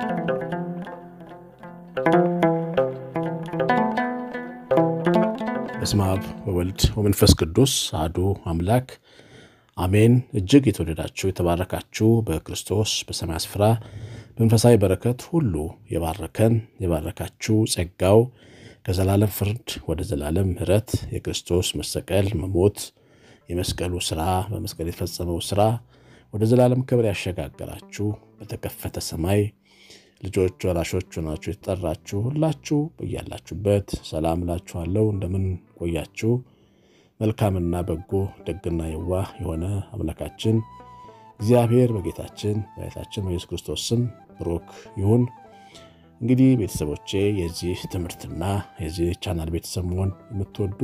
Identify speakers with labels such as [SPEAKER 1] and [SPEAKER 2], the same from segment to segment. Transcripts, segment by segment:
[SPEAKER 1] በስመ አብ ወወልድ ወመንፈስ ቅዱስ አሐዱ አምላክ አሜን። እጅግ የተወደዳችሁ የተባረካችሁ በክርስቶስ በሰማይ ስፍራ መንፈሳዊ በረከት ሁሉ የባረካችሁ ጸጋው ከዘላለም ፍርድ ወደ ዘላለም ምሕረት የክርስቶስ መሰቀል መሞት የመስቀሉ ሥራ በመስቀል የተፈጸመው ሥራ ወደ ዘላለም ክብር ያሸጋግራችሁ በተከፈተ ሰማይ ልጆች ወራሾች ሆናችሁ የተጠራችሁ ሁላችሁ በያላችሁበት ሰላም እላችኋለሁ። እንደምን ቆያችሁ? መልካምና በጎ ደግና የዋህ የሆነ አምላካችን እግዚአብሔር በጌታችን በጌታችን በኢየሱስ ክርስቶስ ስም ብሩክ ይሁን። እንግዲህ ቤተሰቦቼ የዚህ ትምህርትና የዚህ ቻናል ቤተሰብ መሆን የምትወዱ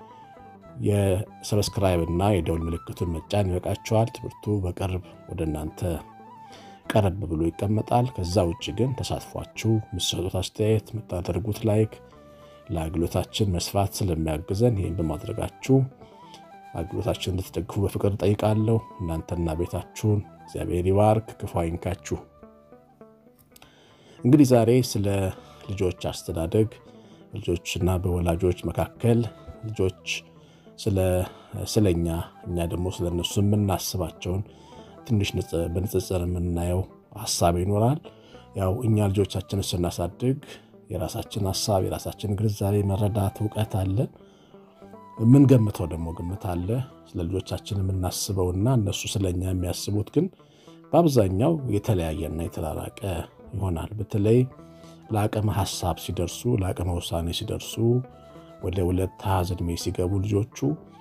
[SPEAKER 1] የሰብስክራይብ እና የደወል ምልክቱን መጫን ይበቃችኋል። ትምህርቱ በቅርብ ወደ እናንተ ቀረብ ብሎ ይቀመጣል። ከዛ ውጪ ግን ተሳትፏችሁ ምትሰጡት አስተያየት የምታደርጉት ላይክ ለአገልግሎታችን መስፋት ስለሚያግዘን ይሄን በማድረጋችሁ አገልግሎታችንን እንድትደግፉ በፍቅር ጠይቃለሁ። እናንተና ቤታችሁን እግዚአብሔር ይባርክ፣ ክፉ አይንካችሁ። እንግዲህ ዛሬ ስለ ልጆች አስተዳደግ ልጆችና በወላጆች መካከል ልጆች ስለኛ እኛ ደግሞ ስለነሱ የምናስባቸውን ትንሽ በንጽጽር የምናየው ሐሳብ ይኖራል። ያው እኛ ልጆቻችንን ስናሳድግ የራሳችን ሐሳብ የራሳችን ግንዛቤ መረዳት ዕውቀት አለ። ምን ገምተው ደግሞ ግምት አለ። ስለ ልጆቻችን የምናስበውና እነሱ ስለኛ የሚያስቡት ግን በአብዛኛው የተለያየና የተራራቀ ይሆናል። በተለይ ለአቅመ ሐሳብ ሲደርሱ ለአቅመ ውሳኔ ሲደርሱ ወደ 2 ዓመት ዕድሜ ሲገቡ ልጆቹ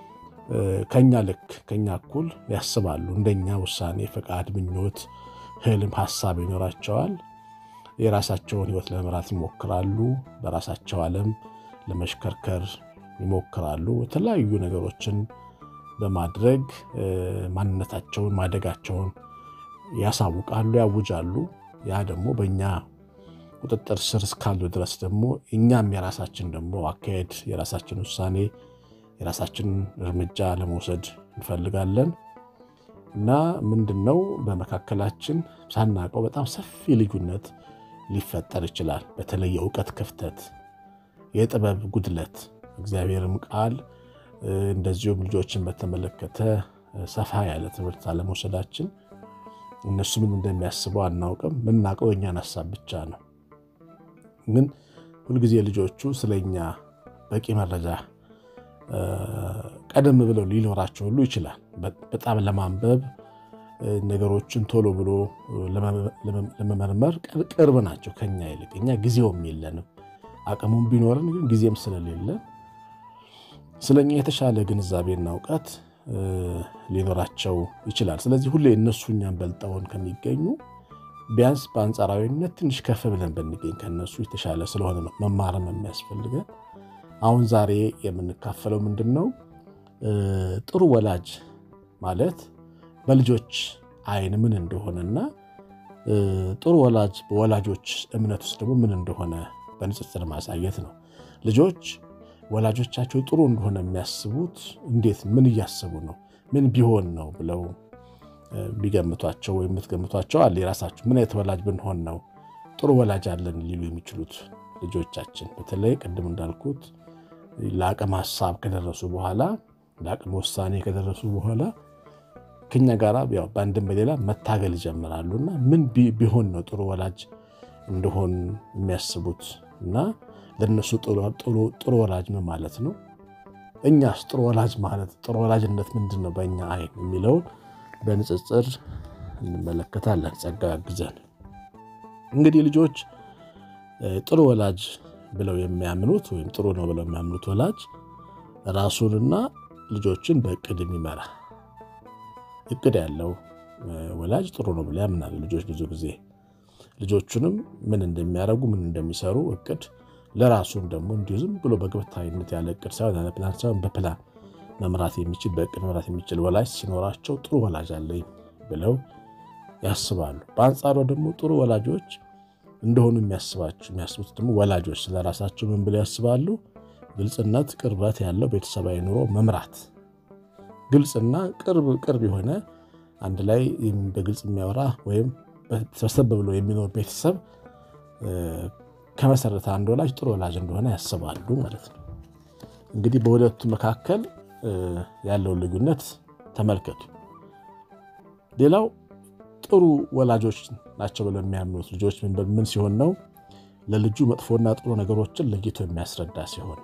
[SPEAKER 1] ከኛ እኩል ያስባሉ። እንደኛ ውሳኔ ፈቃድ ምኞት ህልም ሐሳብ ይኖራቸዋል። የራሳቸውን ህይወት ለመምራት ይሞክራሉ። በራሳቸው ዓለም ለመሽከርከር ይሞክራሉ። የተለያዩ ነገሮችን በማድረግ ማንነታቸውን ማደጋቸውን ያሳውቃሉ ያውጃሉ። ያ ደግሞ በእኛ ቁጥጥር ስር እስካሉ ድረስ ደግሞ እኛም የራሳችን ደግሞ አካሄድ የራሳችን ውሳኔ የራሳችን እርምጃ ለመውሰድ እንፈልጋለን። እና ምንድነው በመካከላችን ሳናቀው በጣም ሰፊ ልዩነት ሊፈጠር ይችላል። በተለይ የዕውቀት ክፍተት የጥበብ ጉድለት እግዚአብሔርም ቃል እንደዚሁም ልጆችን በተመለከተ ሰፋ ያለ ትምህርት አለመውሰዳችን እነሱ ምን እንደሚያስበው አናውቅም። ምናውቀው የኛን ሐሳብ ብቻ ነው። ግን ሁልጊዜ ልጆቹ ስለኛ በቂ መረጃ ቀደም ብለው ሊኖራቸው ሁሉ ይችላል። በጣም ለማንበብ ነገሮችን ቶሎ ብሎ ለመመርመር ቅርብ ናቸው ከኛ ይልቅ። እኛ ጊዜውም የለንም። አቅሙም ቢኖርን ግን ጊዜም ስለሌለ ስለኛ የተሻለ ግንዛቤና ዕውቀት ሊኖራቸው ይችላል። ስለዚህ ሁሌ እነሱ እኛን በልጠውን ከሚገኙ ቢያንስ በአንጻራዊነት ትንሽ ከፍ ብለን ብንገኝ ከነሱ የተሻለ ስለሆነ መማርም የሚያስፈልገን። አሁን ዛሬ የምንካፈለው ምንድነው? ጥሩ ወላጅ ማለት በልጆች አይን ምን እንደሆነና ጥሩ ወላጅ በወላጆች እምነት ውስጥ ደግሞ ምን እንደሆነ በንጽጽር ማሳየት ነው። ልጆች ወላጆቻቸው ጥሩ እንደሆነ የሚያስቡት እንዴት ምን እያሰቡ ነው ምን ቢሆን ነው ብለው ቢገምቷቸው ወይ የምትገምቷቸው አለ። የራሳቸው ምን አይነት ወላጅ ብንሆን ነው ጥሩ ወላጅ አለን ሊሉ የሚችሉት ልጆቻችን። በተለይ ቅድም እንዳልኩት ለአቅመ ሐሳብ ከደረሱ በኋላ ለአቅመ ውሳኔ ከደረሱ በኋላ ከኛ ጋር ያው በአንድም በሌላ መታገል ይጀምራሉና ምን ቢሆን ነው ጥሩ ወላጅ እንደሆን የሚያስቡት እና ለነሱ ጥሩ ወላጅ ምን ማለት ነው? እኛስ ጥሩ ወላጅ ማለት ጥሩ ወላጅነት ምንድነው በእኛ አይን የሚለውን በንጽጽር እንመለከታለን። ጸጋ ያግዘን። እንግዲህ ልጆች ጥሩ ወላጅ ብለው የሚያምኑት ወይም ጥሩ ነው ብለው የሚያምኑት ወላጅ ራሱንና ልጆችን በእቅድ የሚመራ እቅድ ያለው ወላጅ ጥሩ ነው ብለው ያምናሉ። ልጆች ብዙ ጊዜ ልጆቹንም ምን እንደሚያደርጉ ምን እንደሚሰሩ እቅድ ለራሱም ደግሞ እንዲሁ ዝም ብሎ በግብታዊነት ያለ እቅድ ሳይሆን በፕላን መምራት የሚችል በእቅድ መምራት የሚችል ወላጅ ሲኖራቸው ጥሩ ወላጅ አለኝ ብለው ያስባሉ። በአንጻሩ ደግሞ ጥሩ ወላጆች እንደሆኑ የሚያስቡት ደግሞ ወላጆች ስለራሳቸው ምን ብለው ያስባሉ? ግልጽነት ቅርበት ያለው ቤተሰባዊ ኑሮ መምራት ግልጽና ቅርብ የሆነ አንድ ላይ በግልጽ የሚያወራ ወይም ተሰብስቦ ብሎ የሚኖር ቤተሰብ ከመሰረተ አንድ ወላጅ ጥሩ ወላጅ እንደሆነ ያስባሉ ማለት ነው። እንግዲህ በሁለቱ መካከል ያለው ልዩነት ተመልከቱ። ሌላው ጥሩ ወላጆች ናቸው ብለው የሚያምኑት ልጆች ምን ሲሆን ነው? ለልጁ መጥፎና ጥሩ ነገሮችን ለይቶ የሚያስረዳ ሲሆን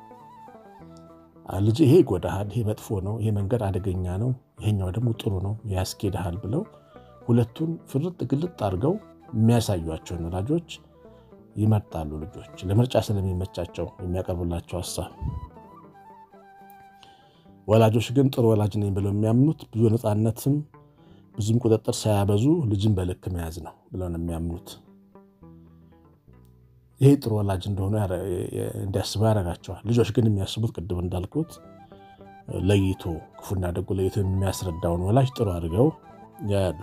[SPEAKER 1] ልጅ ይሄ ይጎዳሃል፣ ይሄ መጥፎ ነው፣ ይሄ መንገድ አደገኛ ነው፣ ይሄኛው ደግሞ ጥሩ ነው ያስኬድሃል ብለው ሁለቱን ፍርጥ ግልጥ አድርገው የሚያሳዩአቸው ወላጆች ይመርጣሉ። ልጆች ለምርጫ ስለሚመቻቸው የሚያቀርቡላቸው ሐሳብ። ወላጆች ግን ጥሩ ወላጅ ነኝ ብለው የሚያምኑት ብዙ ነፃነትም ብዙም ቁጥጥር ሳያበዙ ልጅን በልክ መያዝ ነው ብለው ነው የሚያምኑት። ይሄ ጥሩ ወላጅ እንደሆነ እንዲያስቡ ያደርጋቸዋል። ልጆች ግን የሚያስቡት ቅድም እንዳልኩት ለይቶ ክፉና ደጉ ለይቶ የሚያስረዳውን ወላጅ ጥሩ አድርገው ያያሉ።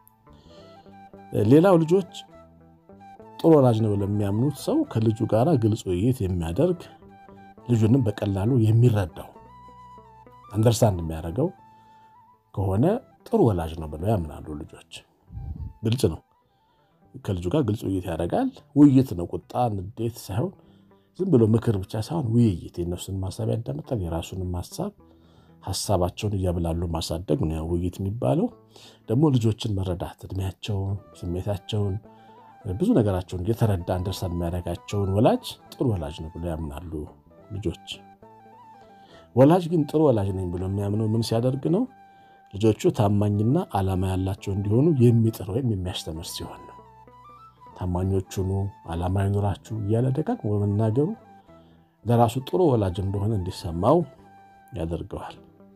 [SPEAKER 1] ሌላው ልጆች ጥሩ ወላጅ ነው ብለው የሚያምኑት ሰው ከልጁ ጋር ግልጽ ውይይት የሚያደርግ ልጁንም በቀላሉ የሚረዳው አንደርስታንድ የሚያደርገው ከሆነ ጥሩ ወላጅ ነው ብለው ያምናሉ። ልጆች ግልጽ ነው፣ ከልጁ ጋር ግልጽ ውይይት ያደርጋል። ውይይት ነው፣ ቁጣ ንዴት ሳይሆን ዝም ብሎ ምክር ብቻ ሳይሆን ውይይት፣ የነሱን ሐሳብ ያዳምጣል፣ የራሱንም ሐሳባቸውን እያብላሉ ማሳደግ ነው ውይይት የሚባለው። ደግሞ ልጆችን መረዳት፣ እድሜያቸውን፣ ስሜታቸውን፣ ብዙ ነገራቸውን እየተረዳ አንደርስታንድ የሚያደርጋቸውን ወላጅ ጥሩ ወላጅ ነው ብለው ያምናሉ ልጆች። ወላጅ ግን ጥሩ ወላጅ ነኝ ብሎ የሚያምነው ምን ሲያደርግ ነው? ልጆቹ ታማኝና ዓላማ ያላቸው እንዲሆኑ የሚጥር ወይም የሚያስተምር ሲሆን ነው። ታማኞች ሁኑ፣ ዓላማ ይኑራችሁ እያለ ደጋግሞ በመናገሩ ለራሱ ጥሩ ወላጅ እንደሆነ እንዲሰማው ያደርገዋል።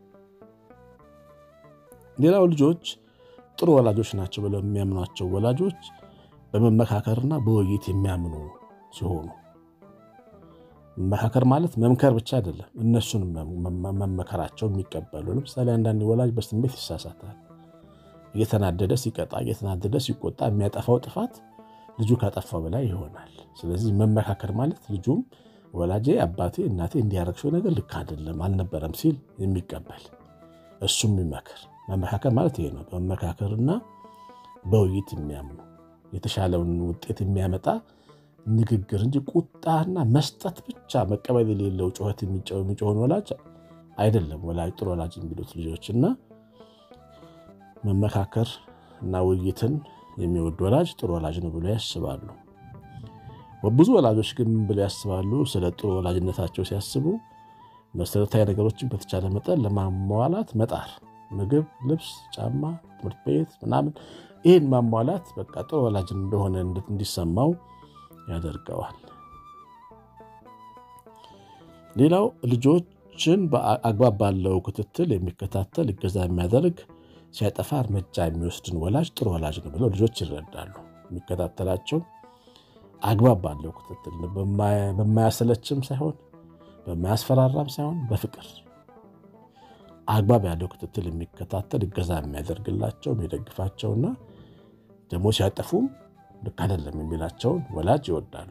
[SPEAKER 1] ሌላው ልጆች ጥሩ ወላጆች ናቸው ብለው የሚያምኗቸው ወላጆች በመመካከርና በውይይት የሚያምኑ ሲሆኑ፣ መመካከር ማለት መምከር ብቻ አይደለም፣ እነሱን መመከራቸው የሚቀበሉ። ለምሳሌ አንዳንድ ወላጅ በስሜት ይሳሳታል። እየተናደደ ሲቀጣ፣ እየተናደደ ሲቆጣ የሚያጠፋው ጥፋት ልጁ ካጠፋው በላይ ይሆናል። ስለዚህ መመካከር ማለት ልጁም ወላጄ፣ አባቴ፣ እናቴ እንዲያረክሽው ነገር ልክ አይደለም አልነበረም ሲል የሚቀበል እሱም የሚመክር። መመካከር ማለት ይሄ ነው። በመመካከርና በውይይት የሚያምኑ የተሻለውን ውጤት የሚያመጣ ንግግር እንጂ ቁጣና መስጠት ብቻ መቀበል የሌለው ጩኸት የሚጮህ ወላጅ አይደለም ወላጅ ጥሩ ወላጅ የሚሉት ልጆችና መመካከር እና ውይይትን የሚወድ ወላጅ ጥሩ ወላጅ ነው ብለው ያስባሉ። ብዙ ወላጆች ግን ብለው ያስባሉ ስለ ጥሩ ወላጅነታቸው ሲያስቡ መሰረታዊ ነገሮችን በተቻለ መጠን ለማሟላት መጣር፣ ምግብ፣ ልብስ፣ ጫማ፣ ትምህርት ቤት ምናምን ይሄን ማሟላት በቃ ጥሩ ወላጅ እንደሆነ እንዲሰማው ያደርገዋል። ሌላው ልጆችን በአግባብ ባለው ክትትል የሚከታተል እገዛ የሚያደርግ ሲያጠፋ እርምጃ የሚወስድን ወላጅ ጥሩ ወላጅ ነው ብለው ልጆች ይረዳሉ። የሚከታተላቸው አግባብ ባለው ክትትል በማያሰለችም ሳይሆን በማያስፈራራም ሳይሆን በፍቅር አግባብ ያለው ክትትል የሚከታተል እገዛ የሚያደርግላቸው የሚደግፋቸውና ደግሞ ሲያጠፉም ልክ አይደለም የሚላቸውን ወላጅ ይወዳሉ።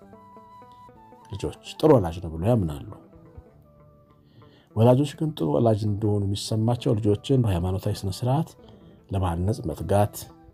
[SPEAKER 1] ልጆች ጥሩ ወላጅ ነው ብለው ያምናሉ። ወላጆች ግን ጥሩ ወላጅ እንደሆኑ የሚሰማቸው ልጆችን በሃይማኖታዊ ስነ ስርዓት ለማነጽ መትጋት፣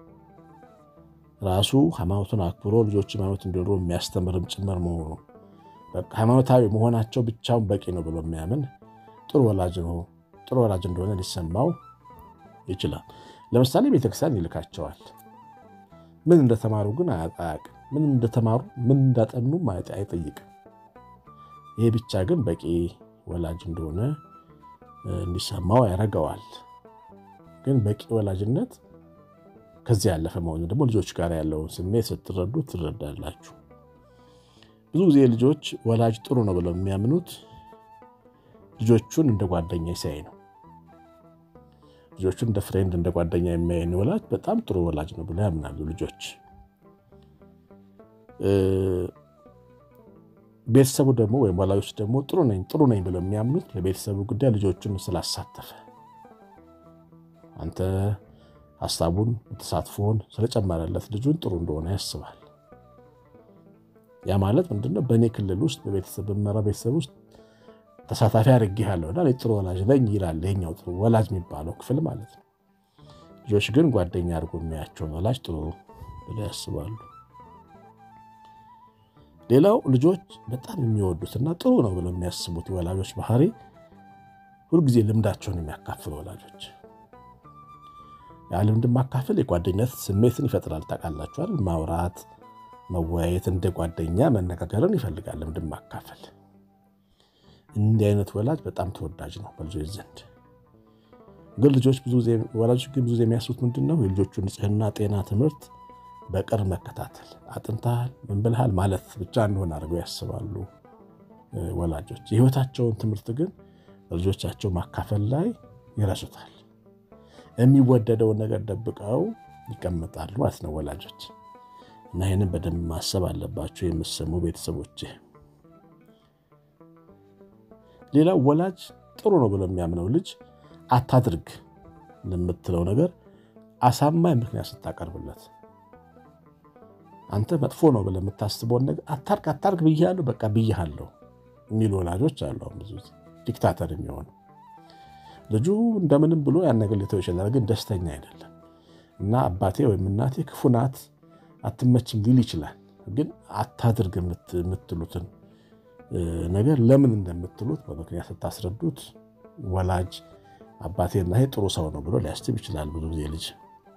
[SPEAKER 1] ራሱ ሃይማኖቱን አክብሮ ልጆች ሃይማኖት እንዲኖሩ የሚያስተምርም ጭምር መሆኑ፣ በቃ ሃይማኖታዊ መሆናቸው ብቻውን በቂ ነው ብሎ የሚያምን ጥሩ ወላጅ ነው፣ ጥሩ ወላጅ እንደሆነ ሊሰማው ይችላል። ለምሳሌ ቤተክርስቲያን ይልካቸዋል። ምን እንደተማሩ ግን አያውቅም። ምን እንደተማሩ ምን እንዳጠኑ አይጠይቅም። ይሄ ብቻ ግን በቂ ወላጅ እንደሆነ እንዲሰማው ያደርገዋል። ግን በቂ ወላጅነት ከዚህ ያለፈ መሆኑ ደግሞ ልጆች ጋር ያለውን ስሜት ስትረዱ ትረዳላችሁ። ብዙ ጊዜ ልጆች ወላጅ ጥሩ ነው ብለው የሚያምኑት ልጆቹን እንደ ጓደኛ ሲያይ ነው። ልጆቹን እንደ ፍሬንድ እንደ ጓደኛ የሚያይ ወላጅ በጣም ጥሩ ወላጅ ነው ብለው ያምናሉ ልጆች። ቤተሰቡ ደግሞ ወይም ወላጆች ደግሞ ጥሩ ነኝ ብለው የሚያምኑት ለቤተሰቡ ጉዳይ ልጆቹን ስላሳተፈ አንተ ሐሳቡን ተሳትፎን ስለጨመረለት ልጁን ጥሩ እንደሆነ ያስባል። ያ ማለት ምንድነው? በእኔ ክልል ውስጥ በቤተሰብ በመራ ቤተሰብ ውስጥ ተሳታፊ አድርጌሃለሁና ጥሩ ወላጅ ነኝ ይላል። ይሄኛው ጥሩ ወላጅ የሚባለው ክፍል ማለት ነው። ልጆች ግን ጓደኛ አድርጎ የሚያያቸው ወላጅ ጥሩ ብለው ያስባሉ። ሌላው ልጆች በጣም የሚወዱትና ጥሩ ነው ብለው የሚያስቡት ወላጆች ባህሪ ሁሉ ጊዜ ልምዳቸውን የሚያካፍሉ ወላጆች ልምድ ማካፈል የጓደኝነት ስሜትን ይፈጥራል ታውቃላችሁ አይደል ማውራት መወያየት እንደ ጓደኛ መነጋገርን ይፈልጋል ልምድ ማካፈል እንዲህ አይነት ወላጅ በጣም ተወዳጅ ነው በልጆች ዘንድ ግን ልጆች ወላጆች ግን ብዙ ጊዜ የሚያስቡት ምንድነው የልጆቹን ንጽህና ጤና ትምህርት በቅርብ መከታተል አጥንታል ምን ብለሃል ማለት ብቻ እንደሆነ አድርገው ያስባሉ ወላጆች የህይወታቸውን ትምህርት ግን ልጆቻቸው ማካፈል ላይ ይረሱታል የሚወደደውን ነገር ደብቀው ይቀመጣሉ ማለት ነው ወላጆች እና ይሄንን በደንብ ማሰብ አለባችሁ የምትሰሙ ቤተሰቦች ሌላው ወላጅ ጥሩ ነው ብሎ የሚያምነው ልጅ አታድርግ ለምትለው ነገር አሳማኝ ምክንያት ስታቀርብለት አንተ መጥፎ ነው ብለህ የምታስበው ነገር አታርግ ብያለሁ በቃ ብያለሁ የሚሉ ወላጆች አሉ ብዙ ዲክታተር የሚሆኑ ልጁ እንደምንም ብሎ ያን ነገር ሊተው ይችላል ግን ደስተኛ አይደለም እና አባቴ ወይም እናቴ ክፉ ናት አትመችም ሊል ይችላል ግን አታድርግ የምትሉትን ነገር ለምን እንደምትሉት በምክንያት ስታስረዱት ወላጅ አባቴና ይሄ ጥሩ ሰው ነው ብሎ ሊያስብ ይችላል ብዙ ጊዜ ልጅ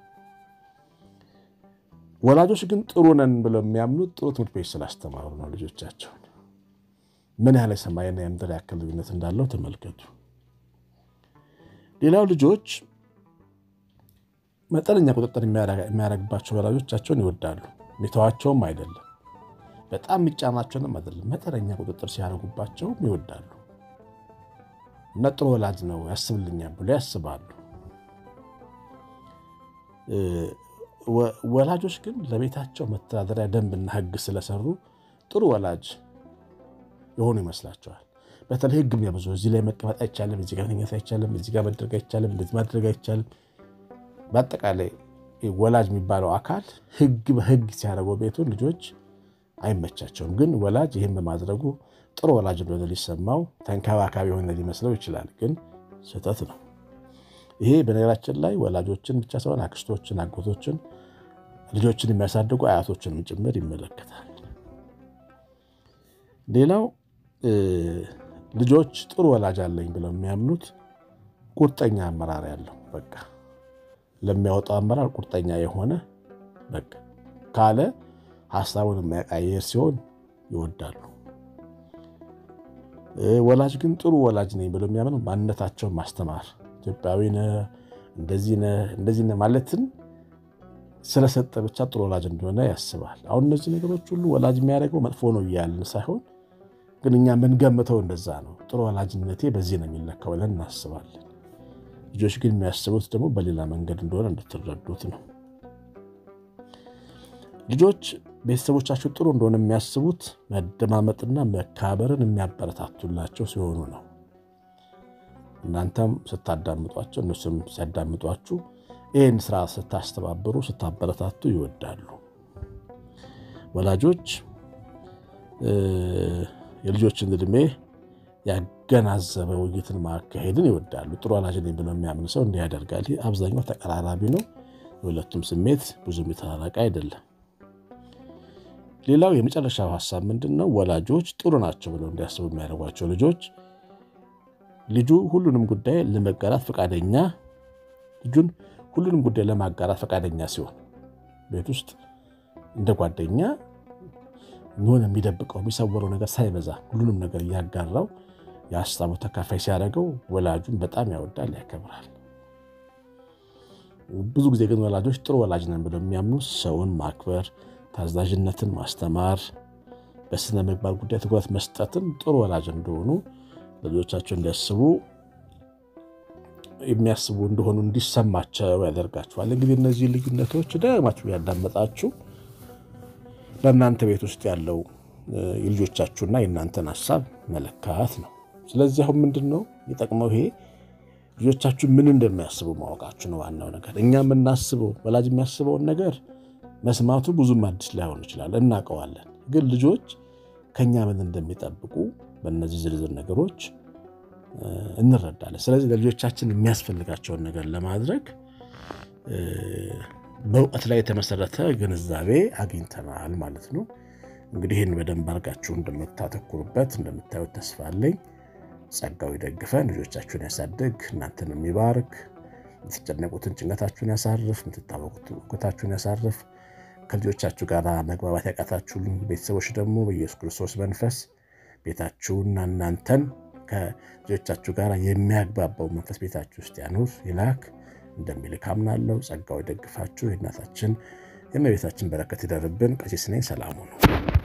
[SPEAKER 1] ወላጆች ግን ጥሩ ነን ብለው የሚያምኑት ጥሩ ትምህርት ቤት ስላስተማሩ ነው ልጆቻቸው ምን ያህል ሰማይና የምድር ያክል ልዩነት እንዳለው ተመልከቱ ሌላው ልጆች መጠነኛ ቁጥጥር የሚያደርግባቸው ወላጆቻቸውን ይወዳሉ ሚተዋቸውም አይደለም በጣም የሚጫናቸውንም አይደለም መጠነኛ ቁጥጥር ሲያደርጉባቸው ይወዳሉ እና ጥሩ ወላጅ ነው ያስብልኛል ብለው ያስባሉ ወላጆች ግን ለቤታቸው መተዳደሪያ ደንብና ህግ ስለሰሩ ጥሩ ወላጅ የሆኑ ይመስላቸዋል በተለይ ህግ የሚያበዙ እዚህ ላይ መቀመጥ አይቻልም እዚህ ጋር መተኛት አይቻልም እዚህ ጋር መድረግ አይቻልም እንደዚህ ማድረግ አይቻልም በአጠቃላይ ወላጅ የሚባለው አካል ህግ በህግ ሲያደርጉ ቤቱን ልጆች አይመቻቸውም ግን ወላጅ ይሄን በማድረጉ ጥሩ ወላጅ እንደሆነ ሊሰማው ተንከባካቢ ሆነ ሊመስለው ይችላል ግን ስህተት ነው ይሄ በነገራችን ላይ ወላጆችን ብቻ ሳይሆን አክስቶችን አጎቶችን ልጆችን የሚያሳድጉ አያቶችንም ጭምር ይመለከታል ሌላው ልጆች ጥሩ ወላጅ አለኝ ብለው የሚያምኑት ቁርጠኛ አመራር ያለው በቃ ለሚያወጣው አመራር ቁርጠኛ የሆነ በቃ ካለ ሐሳቡን የሚያቀያየር ሲሆን ይወዳሉ ወላጅ ግን ጥሩ ወላጅ ነኝ ብለው የሚያምኑ ማንነታቸውን ማስተማር ኢትዮጵያዊ ነህ እንደዚህ ነህ ማለትን ስለሰጠ ብቻ ጥሩ ወላጅ እንደሆነ ያስባል አሁን እነዚህ ነገሮች ሁሉ ወላጅ የሚያደርገው መጥፎ ነው ይያልን ሳይሆን ግን እኛ ምን ገምተው እንደዛ ነው ጥሩ ወላጅነቴ በዚህ ነው የሚለካው ብለን እናስባለን ልጆች ግን የሚያስቡት ደግሞ በሌላ መንገድ እንደሆነ እንድትረዱት ነው ልጆች ቤተሰቦቻቸው ጥሩ እንደሆነ የሚያስቡት መደማመጥና መካበርን የሚያበረታቱላቸው ሲሆኑ ነው እናንተም ስታዳምጧቸው እነሱም ሲያዳምጧችሁ ይሄን ስራ ስታስተባብሩ ስታበረታቱ ይወዳሉ ወላጆች የልጆችን እድሜ ያገናዘበ ውይይትን ማካሄድን ይወዳሉ ጥሩ ወላጅ ነኝ ብለው የሚያምን ሰው እንዲህ ያደርጋል አብዛኛው ተቀራራቢ ነው የሁለቱም ስሜት ብዙ የሚተራራቅ አይደለም ሌላው የመጨረሻው ሐሳብ ምንድነው ወላጆች ጥሩ ናቸው ብለው እንዲያስቡ የሚያደርጓቸው ልጁ ሁሉንም ጉዳይ ለመጋራት ፈቃደኛ ልጁን ሁሉንም ጉዳይ ለማጋራት ፈቃደኛ ሲሆን ቤት ውስጥ እንደ ጓደኛ ምን የሚደብቀው የሚሰወረው ነገር ሳይበዛ ሁሉንም ነገር ያጋራው ያስተማሩ ተካፋይ ሲያደርገው ወላጁን በጣም ያወዳል ያከብራል ብዙ ጊዜ ግን ወላጆች ጥሩ ወላጅ ነን ብለው የሚያምኑ ሰውን ማክበር ታዛዥነትን ማስተማር በስነ ምግባር ጉዳይ ትኩረት መስጠትን ጥሩ ወላጅ እንደሆኑ ልጆቻቸው እንዲያስቡ የሚያስቡ እንደሆኑ እንዲሰማቸው ያደርጋቸዋል እንግዲህ እነዚህ ልዩነቶች ደግማችሁ ያዳመጣችሁ በእናንተ ቤት ውስጥ ያለው የልጆቻችሁና የእናንተን ሐሳብ መለካት ነው ስለዚህ አሁን ምንድነው ይጠቅመው ይሄ ልጆቻችሁ ምን እንደሚያስቡ ማወቃችሁ ነው ዋናው ነገር እኛ የምናስበው ወላጅ የሚያስበውን ነገር መስማቱ ብዙም አዲስ ላይሆን ይችላል እናቀዋለን ግን ልጆች ከኛ ምን እንደሚጠብቁ በእነዚህ ዝርዝር ነገሮች እንረዳለን ስለዚህ ለልጆቻችን የሚያስፈልጋቸውን ነገር ለማድረግ በእውቀት ላይ የተመሰረተ ግንዛቤ አግኝተናል ማለት ነው እንግዲህ ይህን በደንብ አድርጋችሁ እንደምታተኩሩበት እንደምታዩት ተስፋ አለኝ። ጸጋው ይደግፈን፣ ልጆቻችሁን ያሳድግ፣ እናንተንም ይባርክ፣ የምትጨነቁትን ጭንቀታችሁን ያሳርፍ፣ የምትታወቁትን ውከታችሁን ያሳርፍ። ከልጆቻችሁ ጋር መግባባት ያቃታችሁ ቤተሰቦች ደግሞ በኢየሱስ ክርስቶስ መንፈስ ቤታችሁንና እናንተን ከልጆቻችሁ ጋር የሚያግባባው መንፈስ ቤታችሁ ውስጥ ያኑር ይላክ እንደሚልክ አምናለሁ። ጸጋው ይደግፋችሁ። የእናታችን የእመቤታችን በረከት ይደርብን። ቀሲስ ነኝ። ሰላም ሁኑ።